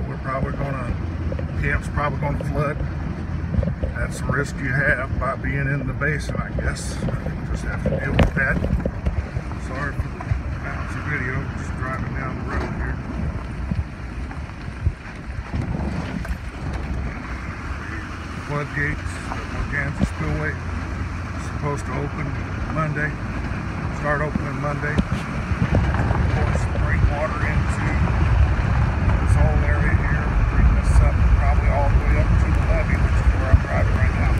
we're probably gonna, camp's probably gonna flood. That's the risk you have by being in the basin, I guess. We'll just have to deal with that. Sorry for the bouncy video, just driving down the road here. Floodgates at Morganza spillway supposed to open Monday. Start opening Monday. Pour some rainwater into this whole area here. Bring this up probably all the way up to the levee, which is where I'm driving right now.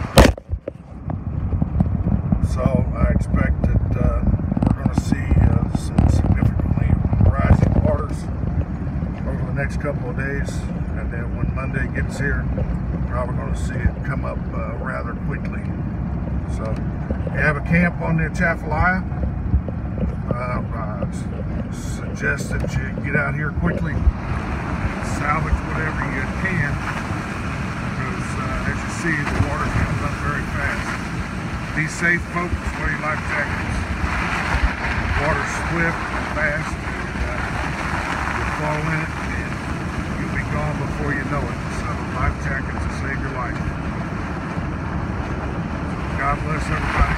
So I expect that we're going to see some significantly rising waters over the next couple of days, and then when Monday gets here, probably going to see it come up rather quickly. So you have a camp on the Atchafalaya. I suggest that you get out here quickly, salvage whatever you can, because as you see, the water comes up very fast. Be safe, folks. Wear your life jackets. Water's swift, fast, and you'll fall in it and you'll be gone before you know it. So life jackets will save your life. God bless everybody.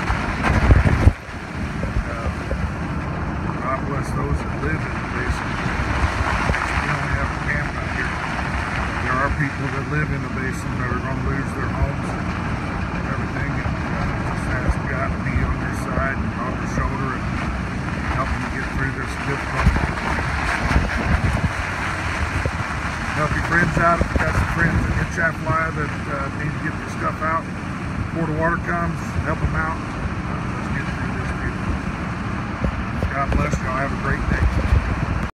God bless those that live in the basin. We only have a camp out here. There are people that live in the basin that are going to lose their homes and everything. And just ask God to be on your side and on your shoulder and help you get through this difficult moment. Help your friends out. If you've got some friends in your Atchafalaya that need to get their stuff out before the water comes, help them out. Let's get through this, people. God bless y'all. Have a great day.